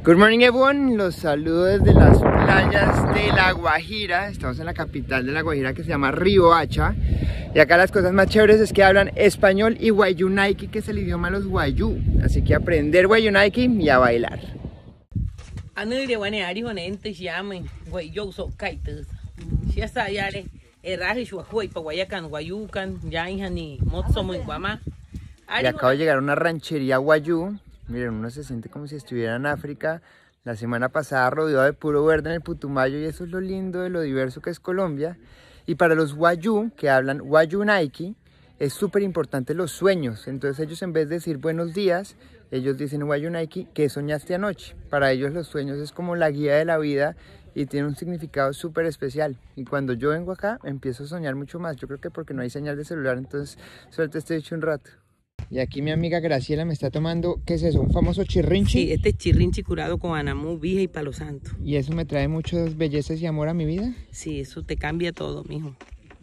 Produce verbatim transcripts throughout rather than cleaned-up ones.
Good morning everyone, los saludo desde las playas de La Guajira. Estamos en la capital de La Guajira que se llama Riohacha. Y acá las cosas más chéveres es que hablan español y Wayuunaiki, que es el idioma de los Wayuu. Así que aprender Wayuunaiki y a bailar. Y acabo de llegar a una ranchería Wayuu. Miren, uno se siente como si estuviera en África. La semana pasada rodeado de puro verde en el Putumayo, y eso es lo lindo de lo diverso que es Colombia. Y para los Wayuu, que hablan Wayuunaiki, es súper importante los sueños. Entonces ellos, en vez de decir buenos días, ellos dicen Wayuunaiki, ¿qué soñaste anoche? Para ellos los sueños es como la guía de la vida y tiene un significado súper especial. Y cuando yo vengo acá, empiezo a soñar mucho más. Yo creo que porque no hay señal de celular, entonces suelto este hecho un rato. Y aquí mi amiga Graciela me está tomando, ¿qué es eso? ¿Un famoso chirrinchi? Sí, este es chirrinchi curado con anamú, vija y palo santo. ¿Y eso me trae muchas bellezas y amor a mi vida? Sí, eso te cambia todo, mijo.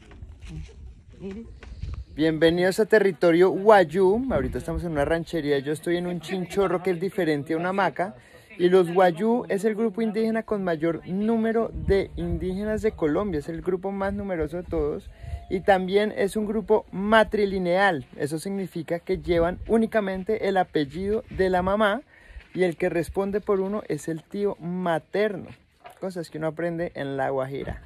Bienvenidos a territorio Wayuu. Ahorita estamos en una ranchería, yo estoy en un chinchorro que es diferente a una hamaca. Y los Wayuu es el grupo indígena con mayor número de indígenas de Colombia, es el grupo más numeroso de todos. Y también es un grupo matrilineal, eso significa que llevan únicamente el apellido de la mamá y el que responde por uno es el tío materno, cosas que uno aprende en La Guajira.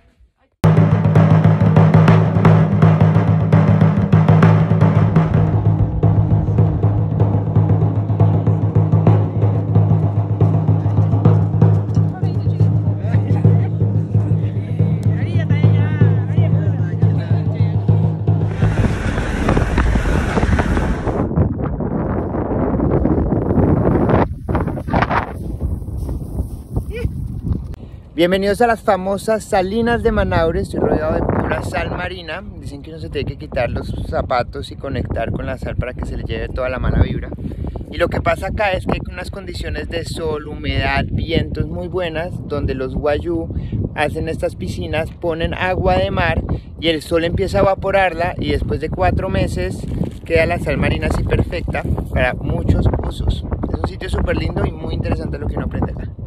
Bienvenidos a las famosas salinas de Manaure. Estoy rodeado de pura sal marina. Dicen que uno se tiene que quitar los zapatos y conectar con la sal para que se le lleve toda la mala vibra. Y lo que pasa acá es que hay unas condiciones de sol, humedad, vientos muy buenas, donde los Wayuu hacen estas piscinas, ponen agua de mar y el sol empieza a evaporarla, y después de cuatro meses queda la sal marina así perfecta para muchos usos. Es un sitio súper lindo y muy interesante lo que uno aprende acá.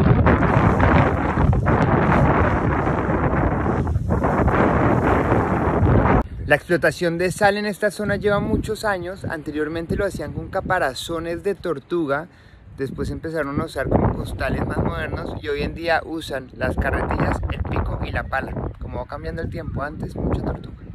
La explotación de sal en esta zona lleva muchos años. Anteriormente lo hacían con caparazones de tortuga, después empezaron a usar como costales más modernos y hoy en día usan las carretillas, el pico y la pala. Como va cambiando el tiempo, antes mucha tortuga.